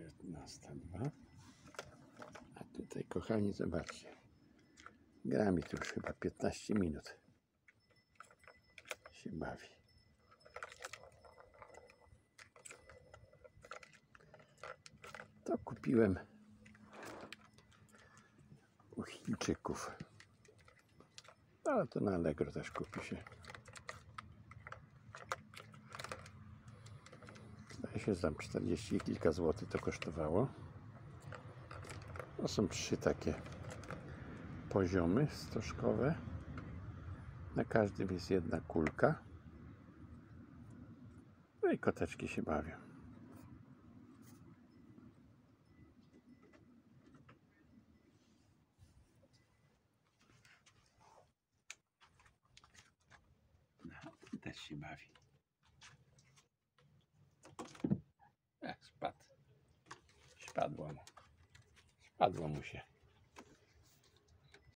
19:02. A tutaj, kochani, zobaczcie. Gra mi tu już chyba 15 minut. Się bawi. To kupiłem u Chińczyków. Ale to na Allegro też kupi się. Zdaje się, że tam 40 kilka złotych to kosztowało. To są 3 takie poziomy stożkowe. Na każdym jest jedna kulka. No i koteczki się bawią. No, ten też się bawi. Spadł. Spadło mu się.